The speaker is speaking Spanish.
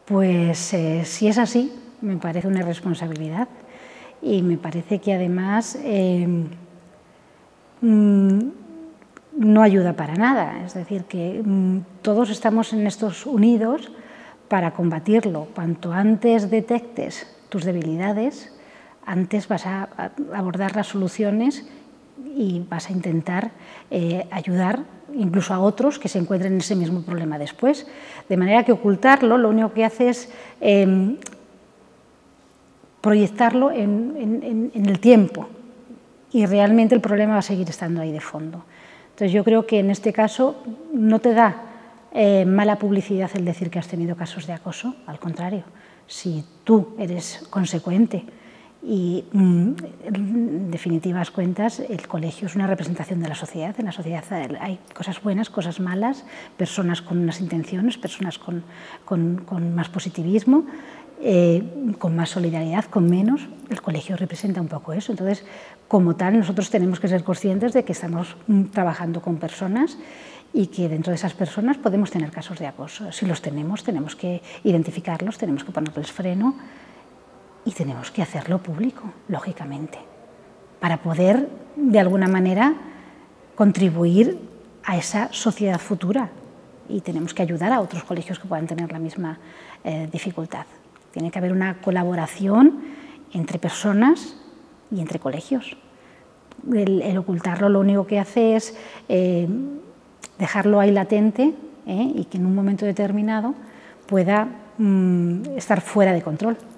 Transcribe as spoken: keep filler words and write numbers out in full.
Pues eh, si es así, me parece una irresponsabilidad y me parece que además eh, mmm, no ayuda para nada. Es decir, que mmm, todos estamos en estos unidos para combatirlo. Cuanto antes detectes tus debilidades, antes vas a abordar las soluciones y vas a intentar eh, ayudar incluso a otros que se encuentren en ese mismo problema después. De manera que ocultarlo lo único que hace es eh, proyectarlo en, en, en el tiempo y realmente el problema va a seguir estando ahí de fondo. Entonces yo creo que en este caso no te da eh, mala publicidad el decir que has tenido casos de acoso, al contrario, si tú eres consecuente y en definitivas cuentas el colegio es una representación de la sociedad. En la sociedad hay cosas buenas, cosas malas, personas con unas intenciones, personas con, con, con más positivismo, eh, con más solidaridad, con menos. El colegio representa un poco eso. Entonces, como tal, nosotros tenemos que ser conscientes de que estamos trabajando con personas y que dentro de esas personas podemos tener casos de acoso. Si los tenemos, tenemos que identificarlos, tenemos que ponerles freno y tenemos que hacerlo público, lógicamente, para poder, de alguna manera, contribuir a esa sociedad futura. Y tenemos que ayudar a otros colegios que puedan tener la misma eh, dificultad. Tiene que haber una colaboración entre personas y entre colegios. El, el ocultarlo lo único que hace es eh, dejarlo ahí latente eh, y que en un momento determinado pueda mm, estar fuera de control.